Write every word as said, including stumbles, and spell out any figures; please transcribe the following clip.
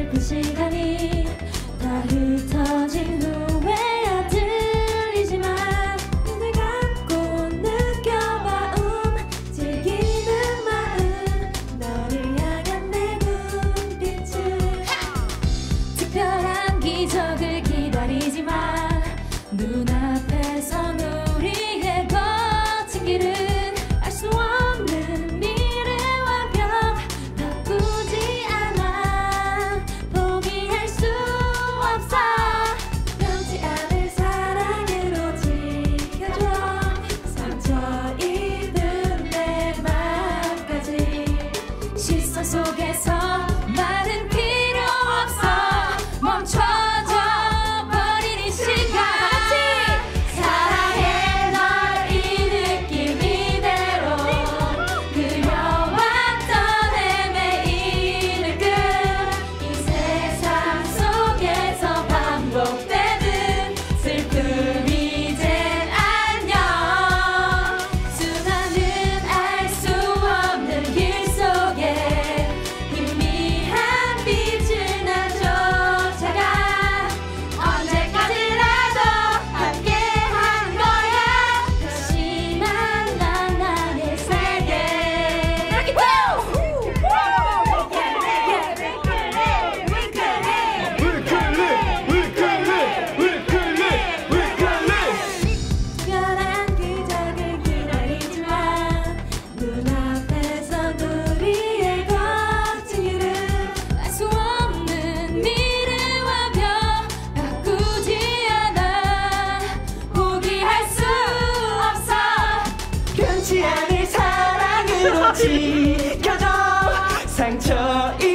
슬픈 시간이 다 흩어진 후에야 들리지만 눈을 감고 느껴 마음 즐기는 마음 너를 향한 내 눈빛을 특별한 기적을 기다리지만 눈앞에선 우리의 거친 길은 알 수 없는 미래와 벽 바꾸지 않아 포기할 수 없어 변치 않을 사랑으로 지켜줘 상처 입은 내 맘까지 시선 속에서 말은 필요 없어 멈춰져 버린 이 시간 사랑해 널 이 느낌 이대로 그려왔던 헤매이는 끝 이 세상 속에서 반복되는 슬픔 이젠 안녕 수많은 알 수 없는 길 속에 희미한 빛을 난 쫓아가 언제까지라도 함께한 거야 더 심한 난 나의 세계 특별한 기적을 기다리지만 눈앞에선 우리의 거친 길은 알 수 없는 미래와 벽 바꾸지 않아 포기할 수 없어 변치 않을 사랑으로 지켜줘 상처